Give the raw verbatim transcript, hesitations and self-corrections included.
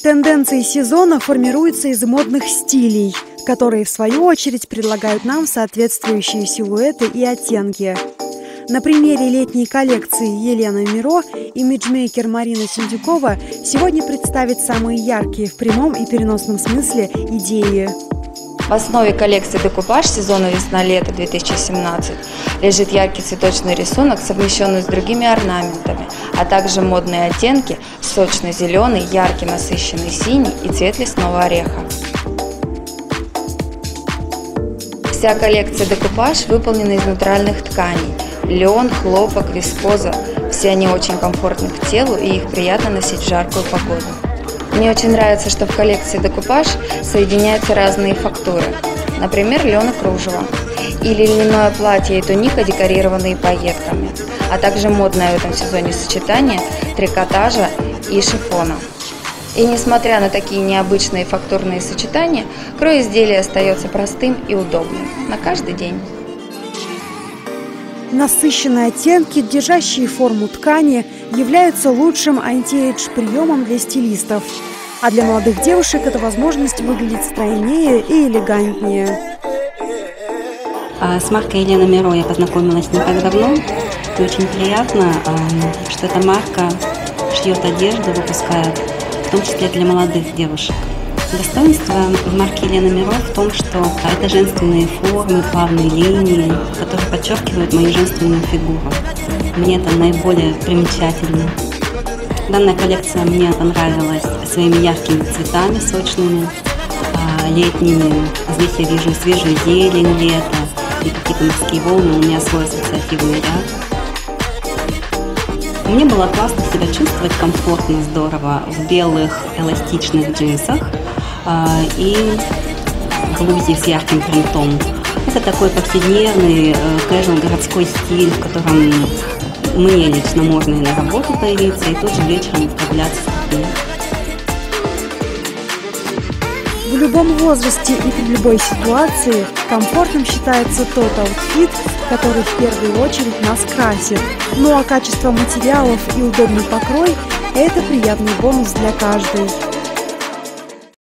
Тенденции сезона формируются из модных стилей, которые, в свою очередь, предлагают нам соответствующие силуэты и оттенки. На примере летней коллекции Елены Миро имиджмейкер Марина Синдюкова сегодня представит самые яркие в прямом и переносном смысле идеи. В основе коллекции «Декупаж» сезона весна-лето две тысячи семнадцать лежит яркий цветочный рисунок, совмещенный с другими орнаментами, а также модные оттенки – сочный зеленый, яркий насыщенный синий и цвет лесного ореха. Вся коллекция «Декупаж» выполнена из натуральных тканей – лен, хлопок, вискоза. Все они очень комфортны к телу и их приятно носить в жаркую погоду. Мне очень нравится, что в коллекции «Декупаж» соединяются разные фактуры, например, лен и кружево, или льняное платье и туника, декорированные пайетками, а также модное в этом сезоне сочетание трикотажа и шифона. И несмотря на такие необычные фактурные сочетания, крой изделия остается простым и удобным на каждый день. Насыщенные оттенки, держащие форму ткани, являются лучшим анти-эйдж приемом для стилистов. А для молодых девушек это возможность выглядеть стройнее и элегантнее. С маркой Елена Миро я познакомилась не так давно. И очень приятно, что эта марка шьет одежду, выпускает, в том числе для молодых девушек. Достоинство марки Елена Миро в том, что это женственные формы, плавные линии, которые подчеркивают мою женственную фигуру. Мне это наиболее примечательно. Данная коллекция мне понравилась своими яркими цветами, сочными, летними. Здесь я вижу свежую зелень лета и какие-то морские волны. У меня свой ассоциативный ряд. Мне было классно себя чувствовать, комфортно, здорово в белых эластичных джинсах и блузе с ярким принтом. Это такой повседневный, casual городской стиль, в котором мне лично можно и на работу появиться, и тут же вечером прогуляться с детьми. В любом возрасте и при любой ситуации комфортным считается тот аутфит, который в первую очередь нас красит. Ну а качество материалов и удобный покрой – это приятный бонус для каждой.